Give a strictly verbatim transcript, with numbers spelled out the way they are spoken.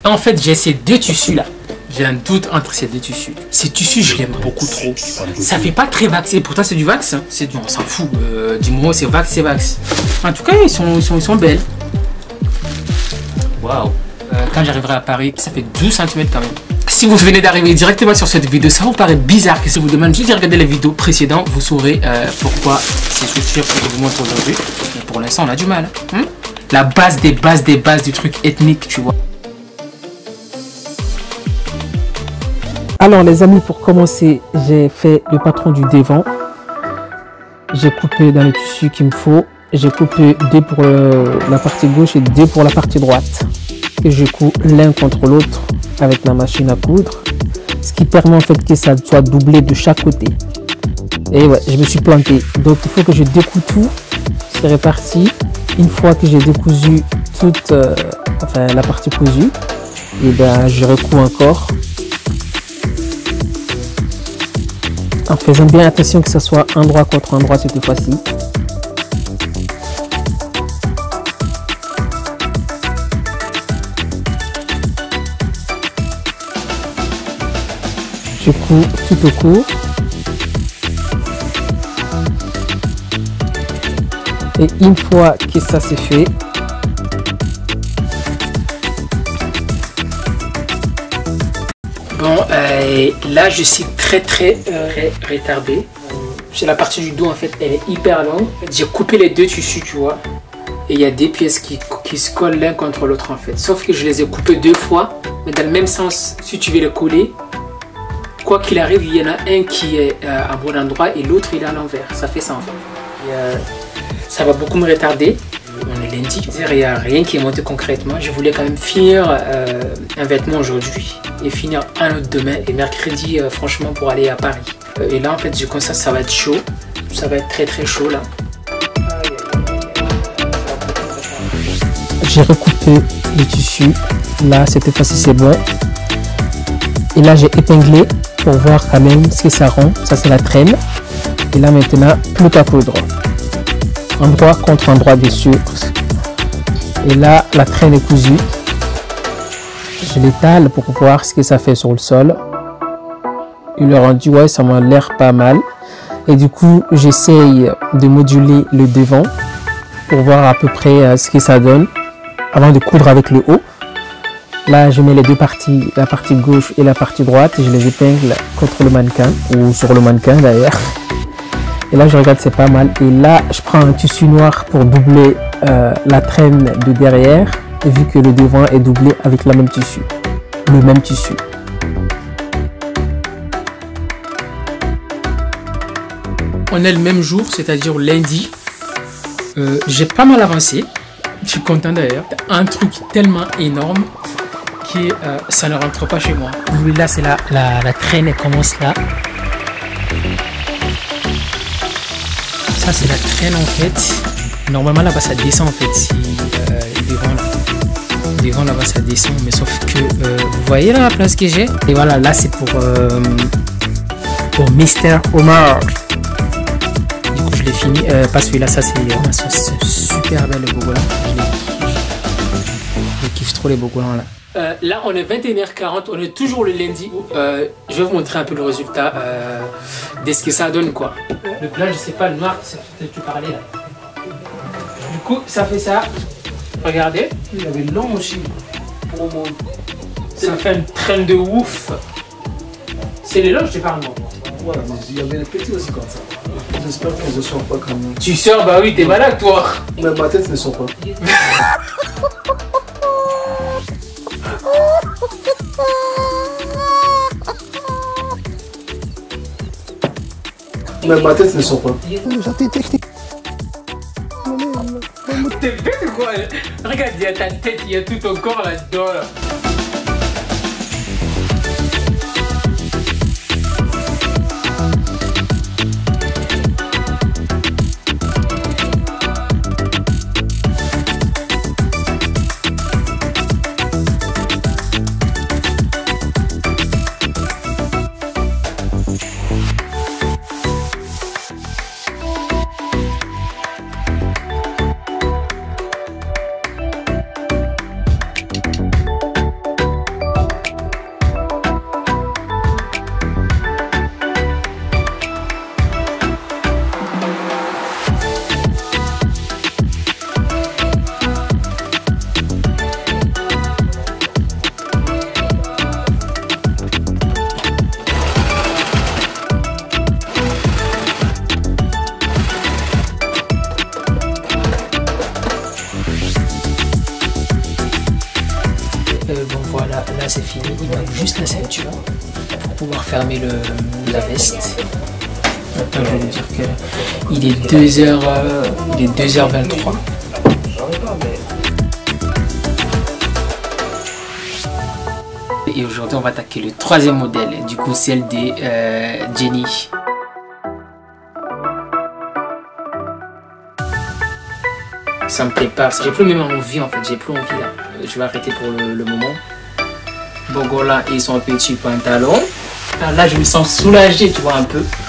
En fait, j'ai ces deux tissus là. J'ai un doute entre ces deux tissus. Ces tissus, je l'aime beaucoup trop. Ça fait pas très vax. Pourtant, c'est du vax. Hein. C'est du, on s'en fout. Euh, du moment où c'est vax, c'est vax. En tout cas, ils sont, ils sont, ils sont belles. Waouh. Euh, quand j'arriverai à Paris, ça fait douze centimètres quand même. Si vous venez d'arriver directement sur cette vidéo, ça vous paraît bizarre que si vous demande juste de regarder les vidéos précédentes, vous saurez euh, pourquoi ces chaussures que je vous montre aujourd'hui. Mais pour l'instant, on a du mal. Hein. La base des bases des bases du truc ethnique, tu vois. Alors les amis, pour commencer, j'ai fait le patron du devant. J'ai coupé dans le tissu qu'il me faut. J'ai coupé deux pour euh, la partie gauche et deux pour la partie droite. Et je couds l'un contre l'autre avec la machine à coudre. Ce qui permet en fait que ça soit doublé de chaque côté. Et ouais, je me suis planté. Donc il faut que je découpe tout. C'est réparti. Une fois que j'ai décousu toute euh, enfin, la partie cousue, et ben je recouds encore. En faisant bien attention que ce soit endroit contre endroit cette fois-ci. Je couds tout au court. Et une fois que ça c'est fait, bon, euh, là je suis très très euh, retardé. C'est la partie du dos en fait, elle est hyper longue. J'ai coupé les deux tissus, tu vois. Et il y a des pièces qui, qui se collent l'un contre l'autre en fait. Sauf que je les ai coupées deux fois, mais dans le même sens. Si tu veux les coller, quoi qu'il arrive, il y en a un qui est euh, à bon endroit et l'autre il est à l'envers. Ça fait ça en fait. Et, euh, ça va beaucoup me retarder. On est lundi, il n'y a rien qui est monté concrètement. Je voulais quand même finir euh, un vêtement aujourd'hui et finir un autre demain et mercredi euh, franchement pour aller à Paris. Euh, et là en fait je constate que ça va être chaud. Ça va être très très chaud là. j'ai recoupé le tissu. Là cette fois-ci c'est bon. Et là j'ai épinglé pour voir quand même ce que ça rend. Ça c'est la traîne. Et là maintenant plus qu'à coudre. Endroit contre endroit dessus. Et là la traîne est cousue. Je l'étale pour voir ce que ça fait sur le sol. Il leur a dit ouais, ça m'a l'air pas mal. Et du coup j'essaye de moduler le devant pour voir à peu près ce que ça donne avant de coudre avec le haut. Là je mets les deux parties, la partie gauche et la partie droite, et je les épingle contre le mannequin ou sur le mannequin d'ailleurs. Et là je regarde, c'est pas mal. Et là je prends un tissu noir pour doubler euh, la traîne de derrière, vu que le devant est doublé avec la même tissu, le même tissu. On est le même jour, c'est-à-dire lundi. Euh, j'ai pas mal avancé. Je suis content d'ailleurs. Un truc tellement énorme que euh, ça ne rentre pas chez moi. Lui là, c'est la, la, la traîne, elle commence là. Ça c'est la traîne en fait. Normalement là-bas ça descend en fait. Si euh, devant là, devant là-bas ça descend, mais sauf que euh, vous voyez là la place que j'ai. Et voilà, là c'est pour euh, pour Mister Omar. Du coup je l'ai fini. Euh, pas celui-là, ça c'est euh, super belle le bogolan. Je kiffe trop les bogolans là. Euh, là on est vingt et une heures quarante, on est toujours le lundi. Euh, je vais vous montrer un peu le résultat euh, de ce que ça donne quoi. Le blanc, je sais pas, le noir, c'est peut-être tu parlais là. Du coup, ça fait ça. Regardez. Il avait long aussi. Pour mon... Ça fait une traîne de ouf. C'est les longs, je te parle moi. Ouais, mais il y avait les petits aussi comme ça. J'espère qu'ils ne sont pas comme moi. Tu sors, bah oui, t'es malade toi. Mais ma tête ne sort pas. Mais ma tête ne sort pas. T'es bête ou quoi? Regarde, il y a ta tête, il y a tout ton corps là-dedans là. bon voilà, là c'est fini, il manque juste la ceinture pour pouvoir fermer le, la veste. Maintenant je vais vous dire que il est deux heures, euh, il est deux heures vingt-trois. Et aujourd'hui on va attaquer le troisième modèle, du coup celle des euh, Jenny. Ça me plaît pas, j'ai plus même envie en fait, j'ai plus envie là. Je vais arrêter pour le, le moment. Bogola et son petit pantalon. Alors là je me sens soulagé, tu vois un peu.